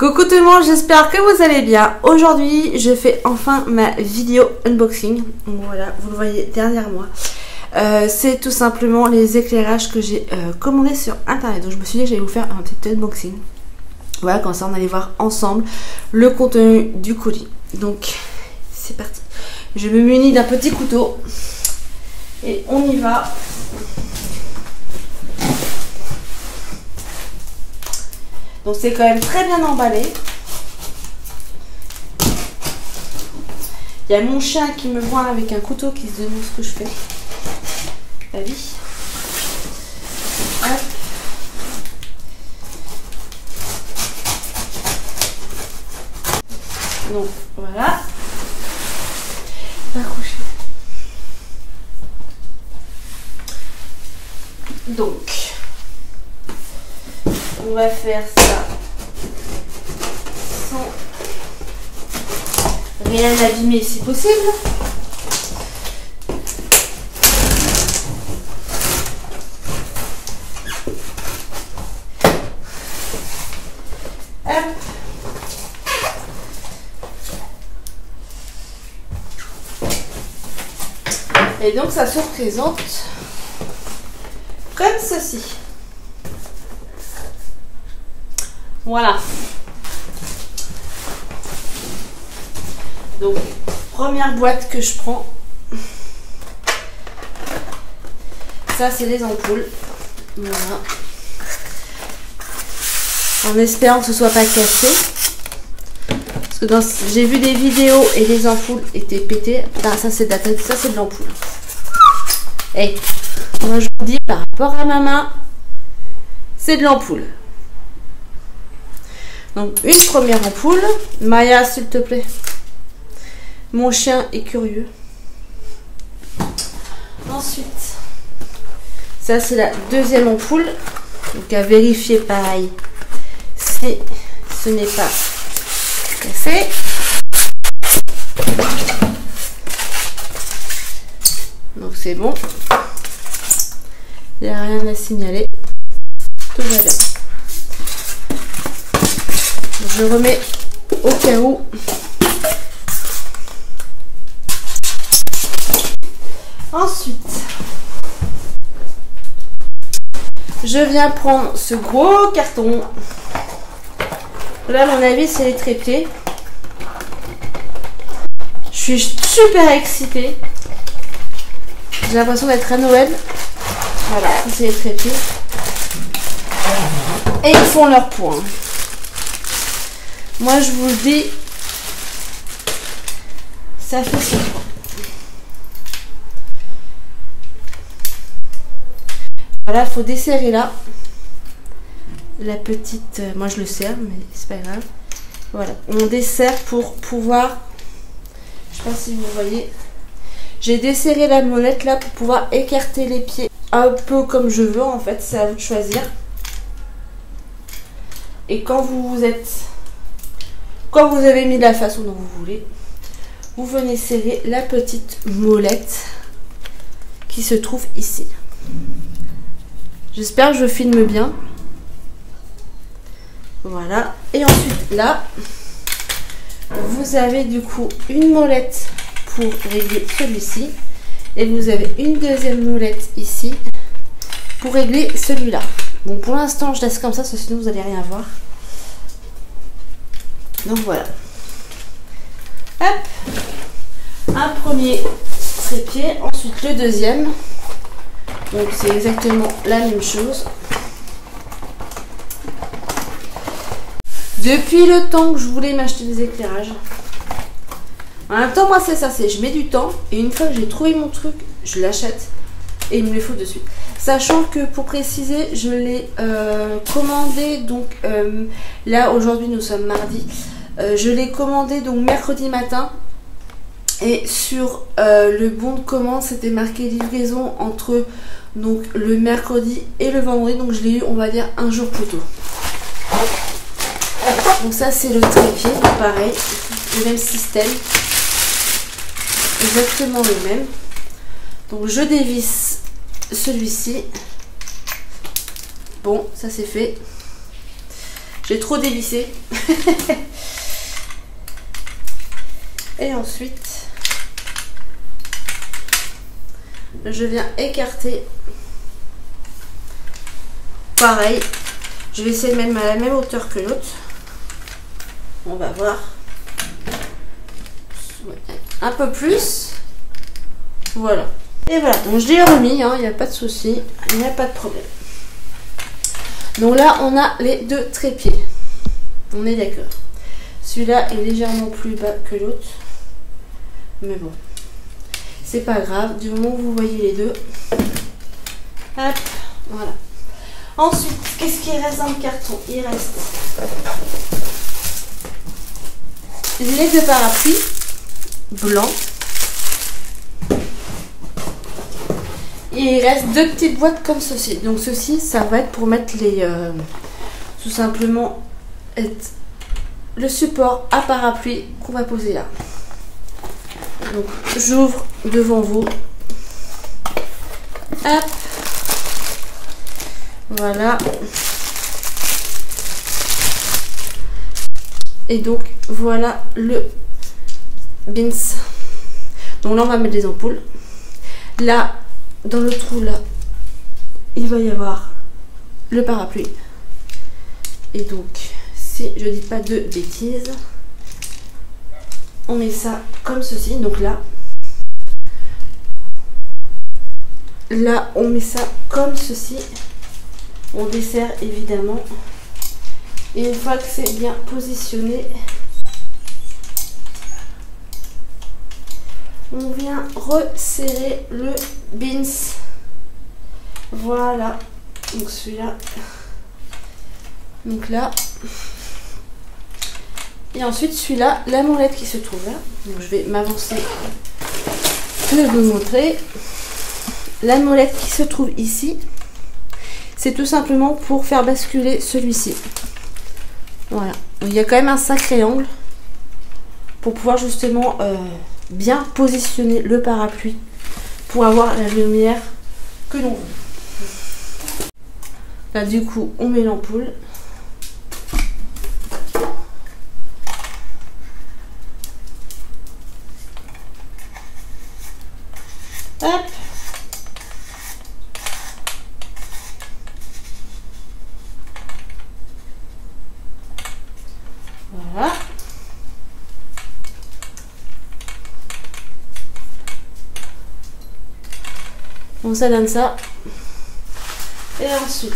Coucou tout le monde, j'espère que vous allez bien. Aujourd'hui, je fais enfin ma vidéo unboxing. Donc voilà, vous le voyez derrière moi. C'est tout simplement les éclairages que j'ai commandés sur internet. Donc je me suis dit que j'allais vous faire un petit unboxing. Voilà, comme ça on allait voir ensemble le contenu du colis. Donc c'est parti. Je me munis d'un petit couteau et on y va. Donc c'est quand même très bien emballé. Il y a mon chien qui me voit avec un couteau qui se demande ce que je fais. La vie. Hop. Donc voilà. Accroché. Donc on va faire ça sans rien abîmer si possible. Hop. Et donc ça se présente comme ceci. Voilà. Donc, première boîte que je prends. Ça, c'est les ampoules. Voilà. En espérant que ce soit pas cassé. Parce que j'ai vu des vidéos et les ampoules étaient pétées. Ah, ça, c'est de l'ampoule. Et moi, je vous dis, par rapport à ma main, c'est de l'ampoule. Donc une première ampoule. Maya, s'il te plaît. Mon chien est curieux. Ensuite, ça c'est la deuxième ampoule. Donc à vérifier pareil si ce n'est pas cassé. Donc c'est bon. Il n'y a rien à signaler. Tout va bien. Je remets au cas où. Ensuite, je viens prendre ce gros carton. Là, à mon avis, c'est les trépieds. Je suis super excitée. J'ai l'impression d'être à Noël. Voilà, c'est les trépieds. Et ils font leur point. Moi, je vous le dis, ça fait son point. Voilà, il faut desserrer là. La petite... moi, je le serre, mais c'est pas grave. Voilà, on desserre pour pouvoir... Je sais pas si vous voyez. J'ai desserré la molette là pour pouvoir écarter les pieds un peu comme je veux, en fait. C'est à vous de choisir. Et quand vous avez mis de la façon dont vous voulez, vous venez serrer la petite molette qui se trouve ici. J'espère que je filme bien. Voilà. Et ensuite là, vous avez du coup une molette pour régler celui-ci. Et vous avez une deuxième molette ici pour régler celui-là. Bon, pour l'instant, je laisse comme ça, parce que sinon vous n'allez rien voir. Donc voilà. Hop. Un premier trépied, ensuite le deuxième. Donc c'est exactement la même chose. Depuis le temps que je voulais m'acheter des éclairages. En même temps, moi c'est ça, je mets du temps. Et une fois que j'ai trouvé mon truc, je l'achète. Et il me les faut de suite. Sachant que pour préciser, je l'ai commandé. Donc là aujourd'hui nous sommes mardi. Je l'ai commandé donc mercredi matin. Et sur le bon de commande, c'était marqué livraison entre donc le mercredi et le vendredi. Donc je l'ai eu, on va dire, un jour plus tôt. Donc ça c'est le trépied, pareil, le même système. Exactement le même. Donc je dévisse celui-ci. Bon, ça c'est fait. J'ai trop dévissé. Et ensuite, je viens écarter. Pareil, je vais essayer de mettre à la même hauteur que l'autre. On va voir. Un peu plus. Voilà. Et voilà, donc je l'ai remis, il n'y a pas de souci, il n'y a pas de problème. Donc là, on a les deux trépieds. On est d'accord. Celui-là est légèrement plus bas que l'autre. Mais bon, c'est pas grave, du moment où vous voyez les deux. Hop, voilà. Ensuite, qu'est-ce qui reste dans le carton? Il reste les deux parapluies blancs. Et il reste deux petites boîtes comme ceci. Donc ceci, ça va être pour mettre les... tout simplement, être le support à parapluie qu'on va poser là. Donc j'ouvre devant vous. Hop. Voilà. Et donc voilà le bins. Donc là on va mettre les ampoules. Là, dans le trou là, il va y avoir le parapluie. Et donc, si je dis pas de bêtises, on met ça comme ceci. Donc là, on met ça comme ceci. On desserre évidemment. Et une fois que c'est bien positionné, on vient resserrer le bins. Voilà. Donc celui-là. Donc là. Et ensuite celui-là, la molette qui se trouve là. Donc je vais m'avancer pour vous montrer. La molette qui se trouve ici, c'est tout simplement pour faire basculer celui-ci. Voilà. Il y a quand même un sacré angle pour pouvoir justement bien positionner le parapluie pour avoir la lumière que l'on veut. Là du coup on met l'ampoule. Hop. Voilà. Donc ça donne ça. Et ensuite,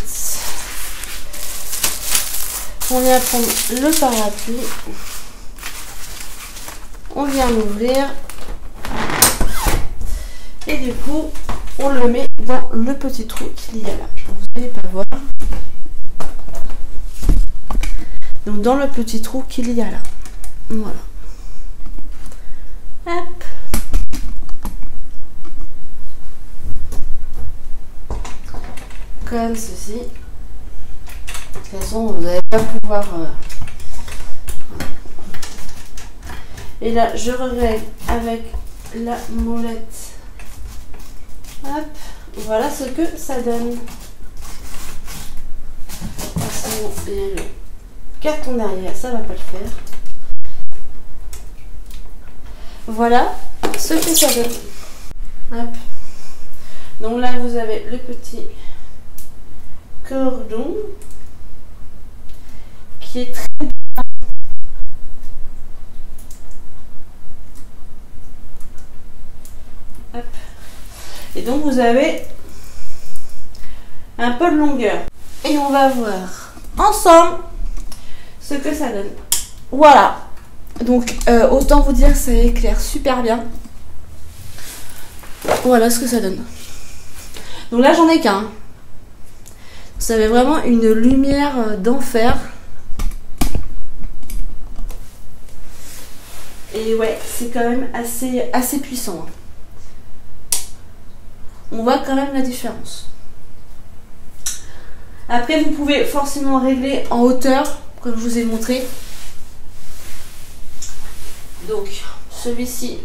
on vient prendre le parapluie. On vient l'ouvrir. Et du coup, on le met dans le petit trou qu'il y a là. Vous n'allez pas voir. Donc dans le petit trou qu'il y a là. Voilà. Hop. Comme ceci. De toute façon, vous n'allez pas pouvoir... Et là, je règle avec la molette. Hop. Voilà ce que ça donne. Et le carton derrière, ça va pas le faire. Voilà ce que ça donne. Hop. Donc là, vous avez le petit cordon qui est très bien. Hop. Et donc vous avez un peu de longueur. Et on va voir ensemble ce que ça donne. Voilà. Donc autant vous dire que ça éclaire super bien. Voilà ce que ça donne. Donc là j'en ai qu'un. Vous avez vraiment une lumière d'enfer. Et ouais, c'est quand même assez puissant. On voit quand même la différence. Après, vous pouvez forcément régler en hauteur, comme je vous ai montré. Donc, celui-ci.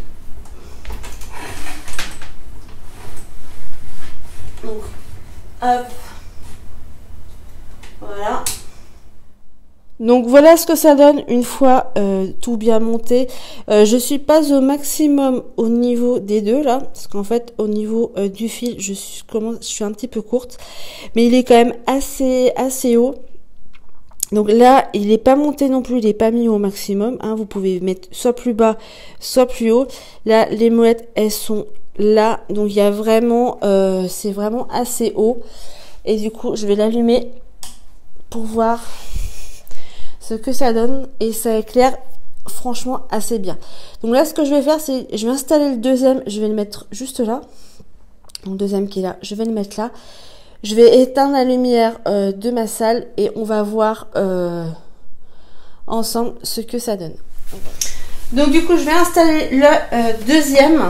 Donc, hop. Voilà. Donc voilà ce que ça donne une fois tout bien monté. Je suis pas au maximum au niveau des deux là, parce qu'en fait au niveau du fil je suis un petit peu courte, mais il est quand même assez haut. Donc là il n'est pas monté non plus, il n'est pas mis au maximum, hein. Vous pouvez mettre soit plus bas soit plus haut. Là les molettes elles sont là, donc il y a vraiment c'est vraiment assez haut, et du coup je vais l'allumer pour voir ce que ça donne, et ça éclaire franchement assez bien. Donc là ce que je vais faire, c'est je vais installer le deuxième, je vais le mettre juste là, donc le deuxième qui est là, je vais le mettre là, je vais éteindre la lumière de ma salle et on va voir ensemble ce que ça donne. Donc du coup je vais installer le deuxième.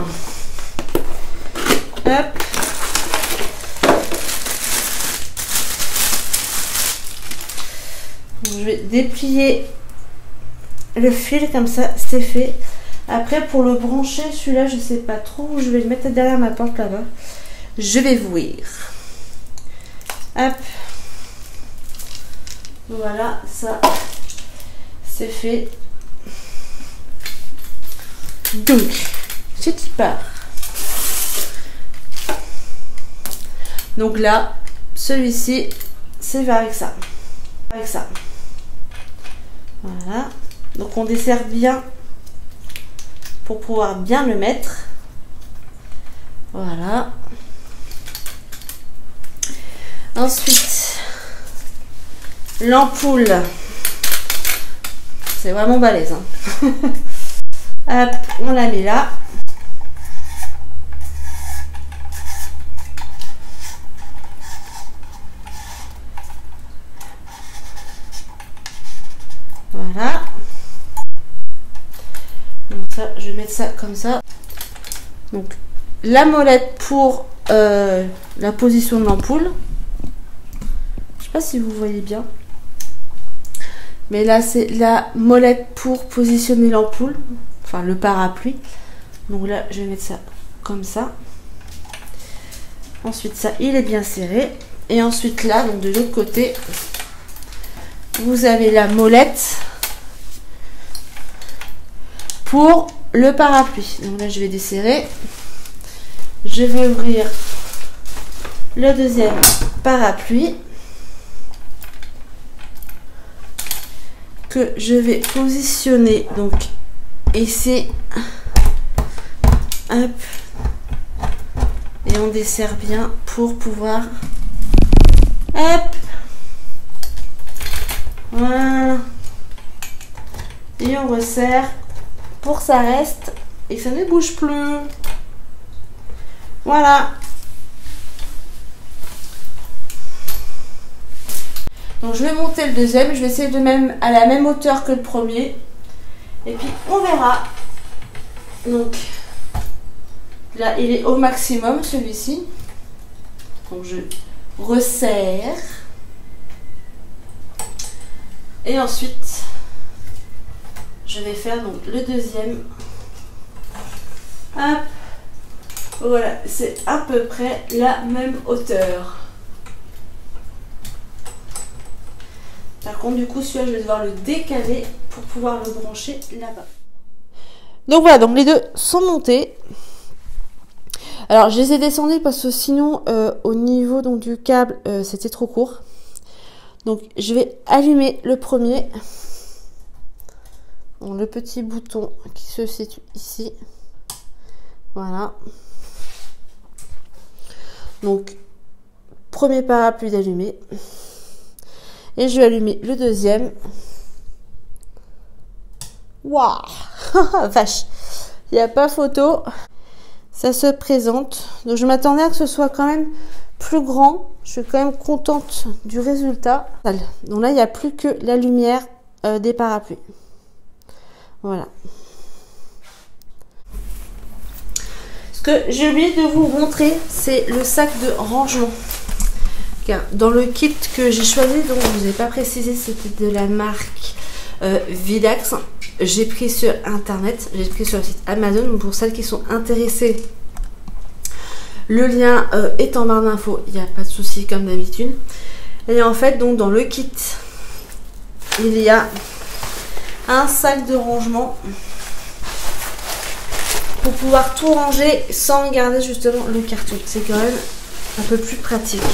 Hop. Je vais déplier le fil comme ça, c'est fait. Après pour le brancher, celui-là je sais pas trop où je vais le mettre derrière ma porte là-bas. Je vais voir. Hop. Voilà, ça c'est fait. Donc, c'est qui part. Donc là, celui-ci, c'est avec ça. Avec ça. Voilà. Donc on dessert bien pour pouvoir bien le mettre. Voilà. Ensuite, l'ampoule. C'est vraiment balèze. Hein. Hop, on la met là. Voilà. Donc ça, je vais mettre ça comme ça. Donc la molette pour la position de l'ampoule. Je sais pas si vous voyez bien. Mais là, c'est la molette pour positionner l'ampoule. Enfin, le parapluie. Donc là, je vais mettre ça comme ça. Ensuite, ça, il est bien serré. Et ensuite, là, donc de l'autre côté, vous avez la molette pour le parapluie. Donc là, je vais desserrer. Je vais ouvrir le deuxième parapluie que je vais positionner donc ici. Hop. Et on dessert bien pour pouvoir, hop, voilà, et on resserre pour que ça reste et que ça ne bouge plus. Voilà. Donc je vais monter le deuxième, je vais essayer de même à la même hauteur que le premier, et puis on verra. Donc là il est au maximum celui-ci, donc je resserre et ensuite je vais faire donc le deuxième. Hop, voilà, c'est à peu près la même hauteur. Par contre, du coup, celui-là, je vais devoir le décaler pour pouvoir le brancher là-bas. Donc voilà, donc les deux sont montés. Alors, je les ai descendus parce que sinon, au niveau donc, du câble, c'était trop court. Donc, je vais allumer le premier. Donc, le petit bouton qui se situe ici. Voilà. Donc, premier parapluie d'allumé. Et je vais allumer le deuxième. Waouh, vache, il n'y a pas photo. Ça se présente. Donc je m'attendais à que ce soit quand même plus grand. Je suis quand même contente du résultat. Donc là, il n'y a plus que la lumière des parapluies. Voilà. Ce que j'ai oublié de vous montrer, c'est le sac de rangement. Car dans le kit que j'ai choisi, donc je ne vous ai pas précisé, c'était de la marque Vidax. J'ai pris sur internet, j'ai pris sur le site Amazon. Donc pour celles qui sont intéressées, le lien est en barre d'infos, il n'y a pas de souci comme d'habitude. Et en fait, donc dans le kit, il y a un sac de rangement pour pouvoir tout ranger sans garder justement le carton. C'est quand même un peu plus pratique.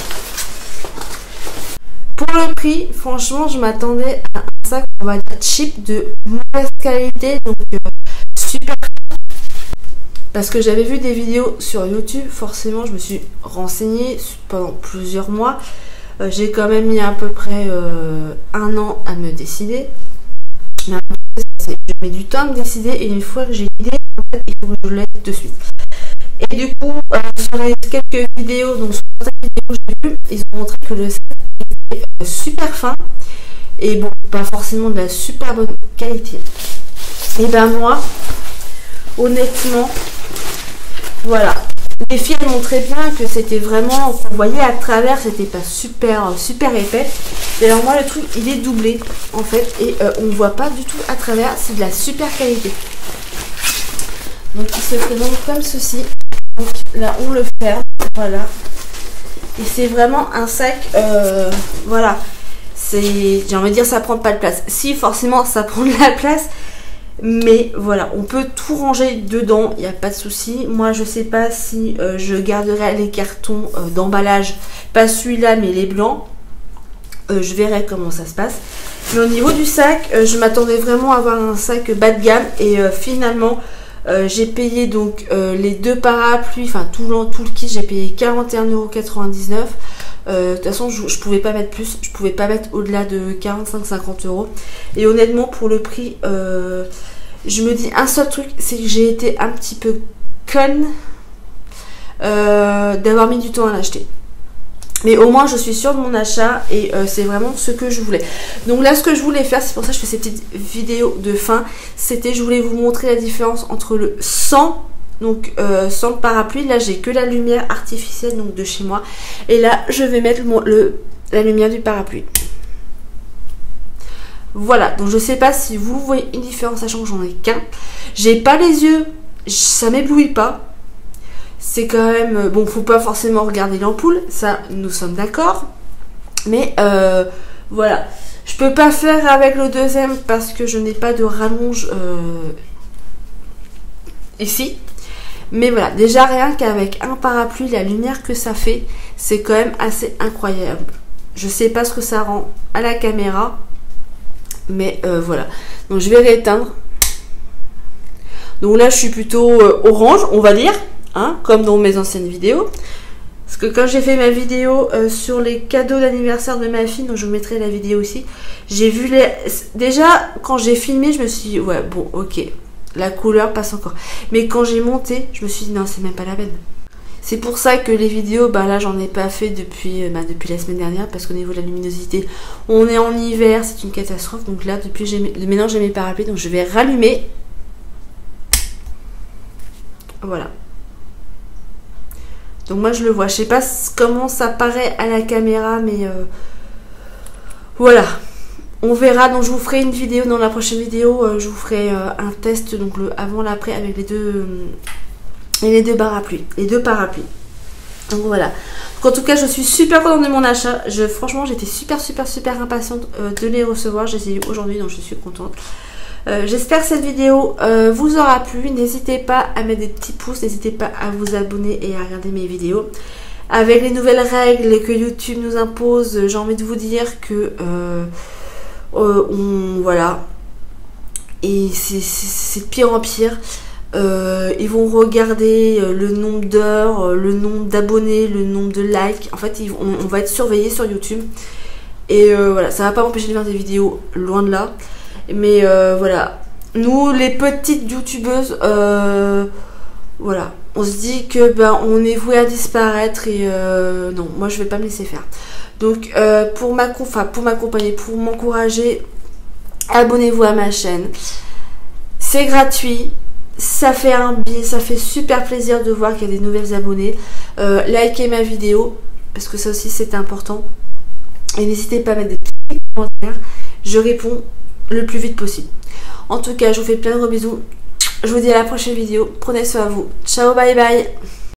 Pour le prix, franchement, je m'attendais à un sac, on va dire cheap, de mauvaise qualité, donc super. Parce que j'avais vu des vidéos sur YouTube, forcément, je me suis renseignée pendant plusieurs mois. J'ai quand même mis à peu près 1 an à me décider. Mais je mets du temps à me décider et une fois que j'ai l'idée, en fait, il faut que je l'aide de suite. Et du coup, sur les quelques vidéos, donc sur certaines vidéos que j'ai vues, ils ont montré que le sac était super fin et bon, pas forcément de la super bonne qualité. Et ben moi, honnêtement, voilà. Les filles montraient bien que c'était vraiment, on voyait à travers, c'était pas super épais. Et alors moi le truc il est doublé en fait et on voit pas du tout à travers, c'est de la super qualité. Donc il se présente comme ceci. Donc là on le ferme, voilà. Et c'est vraiment un sac, voilà. J'ai envie de dire ça prend pas de place. Si forcément ça prend de la place. Mais voilà, on peut tout ranger dedans, il n'y a pas de souci. Moi, je sais pas si je garderai les cartons d'emballage, pas celui-là, mais les blancs. Je verrai comment ça se passe. Mais au niveau du sac, je m'attendais vraiment à avoir un sac bas de gamme. Et finalement, j'ai payé donc les 2 parapluies, enfin tout le kit, j'ai payé 41,99 €. De toute façon, je pouvais pas mettre plus, je pouvais pas mettre au-delà de 45-50 €. Et honnêtement, pour le prix, je me dis un seul truc, c'est que j'ai été un petit peu conne d'avoir mis du temps à l'acheter. Mais au moins, je suis sûre de mon achat et c'est vraiment ce que je voulais. Donc là, ce que je voulais faire, c'est pour ça que je fais ces petites vidéos de fin, c'était je voulais vous montrer la différence entre le sans. Donc sans le parapluie, là j'ai que la lumière artificielle donc de chez moi. Et là je vais mettre la lumière du parapluie. Voilà, donc je sais pas si vous voyez une différence, sachant que j'en ai qu'un. J'ai pas les yeux, ça m'éblouit pas. C'est quand même, bon, faut pas forcément regarder l'ampoule, ça nous sommes d'accord. Mais voilà, je peux pas faire avec le deuxième parce que je n'ai pas de rallonge ici. Mais voilà, déjà rien qu'avec un parapluie, la lumière que ça fait, c'est quand même assez incroyable. Je sais pas ce que ça rend à la caméra, mais voilà. Donc je vais l'éteindre. Donc là, je suis plutôt orange, on va dire, hein, comme dans mes anciennes vidéos. Parce que quand j'ai fait ma vidéo sur les cadeaux d'anniversaire de ma fille, donc je vous mettrai la vidéo aussi, j'ai vu les... Déjà, quand j'ai filmé, je me suis dit, ouais, bon, ok. La couleur passe encore. Mais quand j'ai monté, je me suis dit non, c'est même pas la peine. C'est pour ça que les vidéos, bah là j'en ai pas fait depuis la semaine dernière. Parce qu'au niveau de la luminosité, on est en hiver, c'est une catastrophe. Donc là, maintenant j'ai mes parapluies. Donc je vais rallumer. Voilà. Donc moi je le vois. Je sais pas comment ça paraît à la caméra. Mais voilà. On verra, donc je vous ferai une vidéo dans la prochaine vidéo, je vous ferai un test, donc le avant l'après avec les deux parapluies, Donc voilà. Donc en tout cas, je suis super contente de mon achat. Franchement, j'étais super impatiente de les recevoir. Je les ai eu aujourd'hui, donc je suis contente. J'espère que cette vidéo vous aura plu. N'hésitez pas à mettre des petits pouces, n'hésitez pas à vous abonner et à regarder mes vidéos. Avec les nouvelles règles que YouTube nous impose, j'ai envie de vous dire que... voilà, et c'est de pire en pire. Ils vont regarder le nombre d'heures, le nombre d'abonnés, le nombre de likes. En fait, on va être surveillé sur YouTube. Et voilà, ça va pas m'empêcher de faire des vidéos, loin de là. Mais voilà, nous les petites youtubeuses, voilà, on se dit que ben on est voué à disparaître et non, moi je vais pas me laisser faire. Donc pour m'accompagner, pour m'encourager, abonnez-vous à ma chaîne. C'est gratuit, ça fait ça fait super plaisir de voir qu'il y a des nouvelles abonnés. Likez ma vidéo, parce que ça aussi c'est important. Et n'hésitez pas à mettre des petits commentaires, je réponds le plus vite possible. En tout cas, je vous fais plein de gros bisous. Je vous dis à la prochaine vidéo. Prenez soin de vous. Ciao, bye bye.